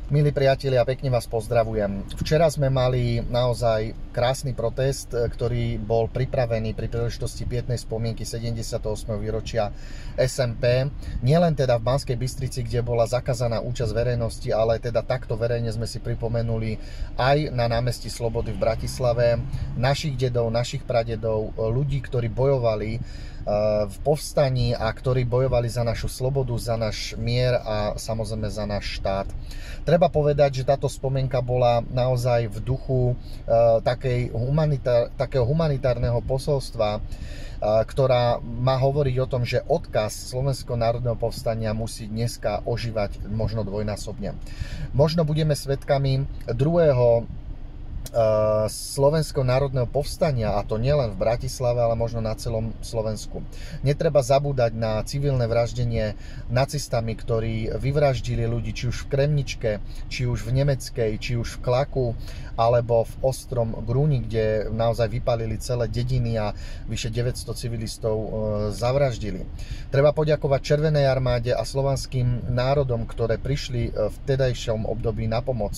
Milí priatelia, pekne vás pozdravujem. Včera sme mali naozaj krásny protest, ktorý bol pripravený pri príležitosti pietnej spomienky 78. výročia SMP. Nielen teda v Banskej Bystrici, kde bola zakázaná účasť verejnosti, ale teda takto verejne sme si pripomenuli aj na námestí Slobody v Bratislave našich dedov, našich pradedov, ľudí, ktorí bojovali v povstaní a ktorí bojovali za našu slobodu, za náš mier a samozrejme za náš štát. Treba povedať, že táto spomienka bola naozaj v duchu takého humanitárneho posolstva, ktorá má hovoriť o tom, že odkaz Slovenského národného povstania musí dneska ožívať možno dvojnásobne. Možno budeme svedkami druhého Slovenského národného povstania, a to nielen v Bratislave, ale možno na celom Slovensku. Netreba zabúdať na civilné vraždenie nacistami, ktorí vyvraždili ľudí či už v Kremničke, či už v Nemeckej, či už v Klaku, alebo v Ostrom Grúni, kde naozaj vypálili celé dediny a vyše 900 civilistov zavraždili. Treba poďakovať Červenej armáde a slovanským národom, ktoré prišli v tedajšom období na pomoc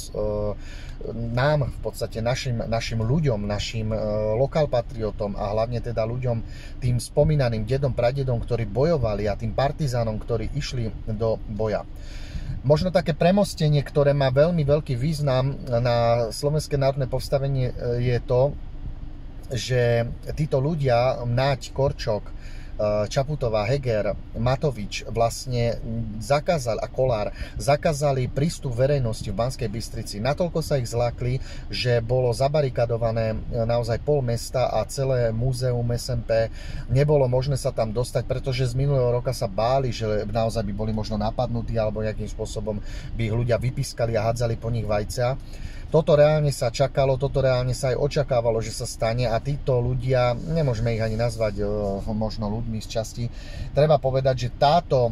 nám, v podstate našim ľuďom, našim lokalpatriotom a hlavne teda ľuďom, tým spomínaným dedom, pradedom, ktorí bojovali, a tým partizánom, ktorí išli do boja. Možno také premostenie, ktoré má veľmi veľký význam na Slovenské národné povstanie, je to, že títo ľudia, Náď, Korčok, Čaputová, Heger, Matovič vlastne zakázali, a Kolár zakázali prístup verejnosti v Banskej Bystrici. Natoľko sa ich zlákli, že bolo zabarikadované naozaj pol mesta a celé múzeum SMP. Nebolo možné sa tam dostať, pretože z minulého roka sa báli, že naozaj by boli možno napadnutí alebo nejakým spôsobom by ich ľudia vypískali a hádzali po nich vajcia. Toto reálne sa čakalo, toto reálne sa aj očakávalo, že sa stane, a títo ľudia, nemôžeme ich ani nazvať možno ľuďmi z časti, treba povedať, že táto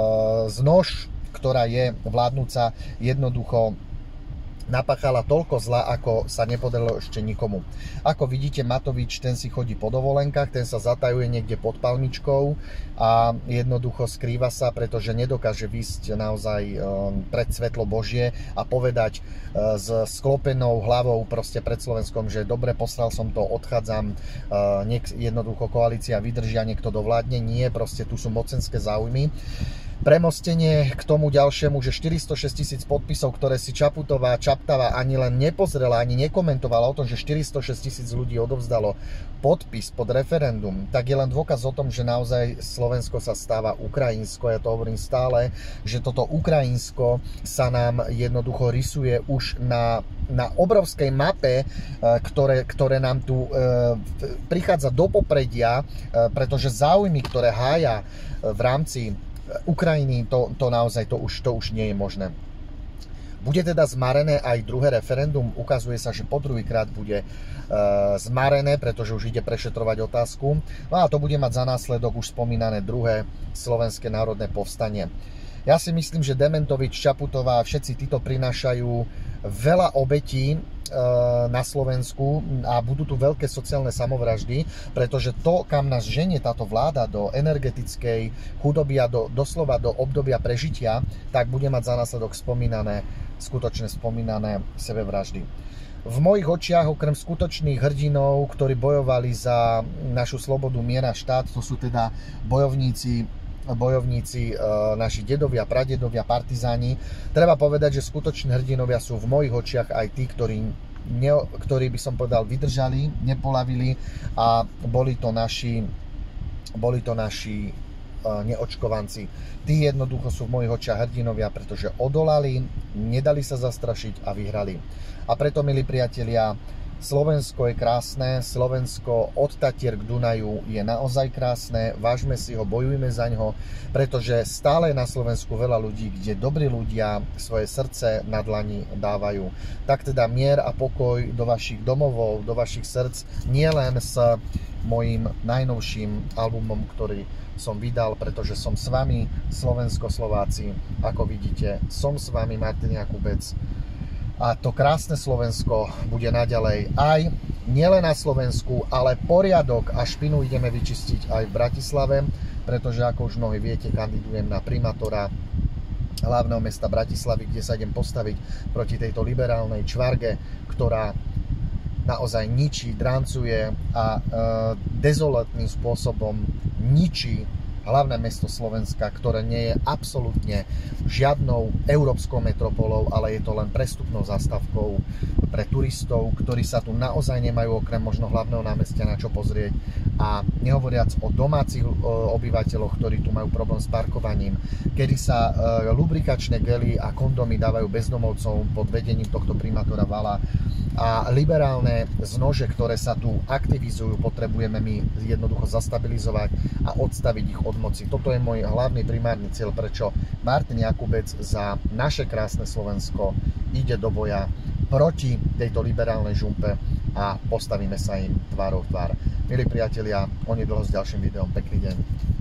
znož, ktorá je vládnúca, jednoducho napáchala toľko zla, ako sa nepodarilo ešte nikomu. Ako vidíte, Matovič, ten si chodí po dovolenkách, ten sa zatajuje niekde pod palmičkou a jednoducho skrýva sa, pretože nedokáže výsť naozaj pred svetlo Božie a povedať s sklopenou hlavou proste pred Slovenskom, že dobre, poslal som to, odchádzam, nech jednoducho koalícia vydrží a niekto dovládne. Nie, proste tu sú mocenské záujmy. Premostenie k tomu ďalšiemu, že 406 000 podpisov, ktoré si Čaputová, Čaptava ani len nepozrela, ani nekomentovala o tom, že 406 000 ľudí odovzdalo podpis pod referendum, tak je len dôkaz o tom, že naozaj Slovensko sa stáva Ukrajinsko. Ja to hovorím stále, že toto Ukrajinsko sa nám jednoducho rysuje už na obrovskej mape, ktoré nám tu prichádza do popredia, pretože záujmy, ktoré hája v rámci Ukrajiny, to naozaj to už nie je možné. Bude teda zmarené aj druhé referendum. Ukazuje sa, že po druhýkrát bude zmarené, pretože už ide prešetrovať otázku. No a to bude mať za následok už spomínané druhé Slovenské národné povstanie. Ja si myslím, že Dementovič, Čaputová, všetci títo prinášajú veľa obetí na Slovensku a budú tu veľké sociálne samovraždy, pretože to, kam nás ženie táto vláda, do energetickej chudoby a doslova do obdobia prežitia, tak bude mať za následok skutočne spomínané sebevraždy. V mojich očiach, okrem skutočných hrdinov, ktorí bojovali za našu slobodu, mier a štát, to sú teda bojovníci naši dedovia, pradedovia, partizáni. Treba povedať, že skutoční hrdinovia sú v mojich očiach aj tí, ktorí by som povedal vydržali, nepolavili a boli to naši neočkovanci. Tí jednoducho sú v mojich očiach hrdinovia, pretože odolali, nedali sa zastrašiť a vyhrali. A preto, milí priatelia, Slovensko je krásne, Slovensko od Tatier k Dunaju je naozaj krásne, vážme si ho, bojujme za ňo, pretože stále je na Slovensku veľa ľudí, kde dobrí ľudia svoje srdce na dlani dávajú. Tak teda mier a pokoj do vašich domovov, do vašich srdc, nielen s mojím najnovším albumom, ktorý som vydal, pretože som s vami, Slovensko-Slováci, ako vidíte, som s vami, Martin Jakubec. A to krásne Slovensko bude naďalej aj nielen na Slovensku, ale poriadok a špinu ideme vyčistiť aj v Bratislave, pretože ako už mnohí viete, kandidujem na primátora hlavného mesta Bratislavy, kde sa idem postaviť proti tejto liberálnej čvarge, ktorá naozaj ničí, drancuje a dezolátnym spôsobom ničí hlavné mesto Slovenska, ktoré nie je absolútne žiadnou európskou metropolou, ale je to len prestupnou zastávkou pre turistov, ktorí sa tu naozaj nemajú okrem možno hlavného námestia na čo pozrieť. A nehovoriac o domácich obyvateľoch, ktorí tu majú problém s parkovaním, kedy sa lubrikačné gely a kondomy dávajú bezdomovcom pod vedením tohto primátora Vala. A liberálne znože, ktoré sa tu aktivizujú, potrebujeme my jednoducho zastabilizovať a odstaviť ich od moci. Toto je môj hlavný primárny cieľ, prečo Martin Jakubec za naše krásne Slovensko ide do boja proti tejto liberálnej žumpe a postavíme sa im tvárou v tvár. Milí priatelia, onedlho s ďalším videom. Pekný deň.